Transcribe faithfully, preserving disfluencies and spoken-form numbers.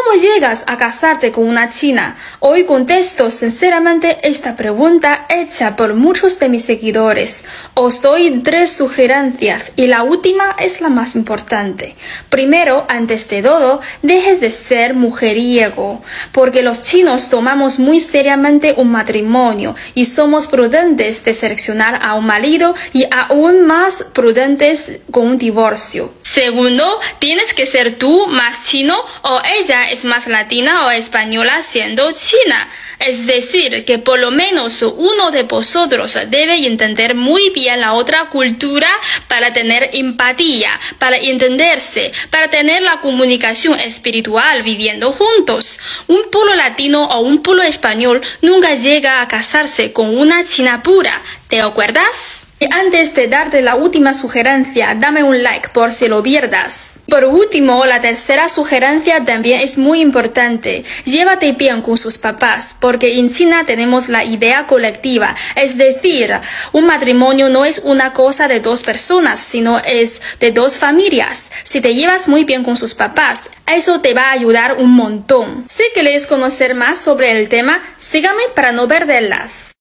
¿Cómo llegas a casarte con una china? Hoy contesto sinceramente esta pregunta hecha por muchos de mis seguidores. Os doy tres sugerencias y la última es la más importante. Primero, antes de todo, dejes de ser mujeriego, porque los chinos tomamos muy seriamente un matrimonio y somos prudentes de seleccionar a un marido y aún más prudentes con un divorcio. Segundo, tienes que ser tú más chino o ella es más latina o española siendo china. Es decir, que por lo menos uno de vosotros debe entender muy bien la otra cultura para tener empatía, para entenderse, para tener la comunicación espiritual viviendo juntos. Un pueblo latino o un pueblo español nunca llega a casarse con una china pura. ¿Te acuerdas? Y antes de darte la última sugerencia, dame un like por si lo pierdas. Por último, la tercera sugerencia también es muy importante. Llévate bien con sus papás, porque en China tenemos la idea colectiva. Es decir, un matrimonio no es una cosa de dos personas, sino es de dos familias. Si te llevas muy bien con sus papás, eso te va a ayudar un montón. Si queréis conocer más sobre el tema, síganme para no perderlas.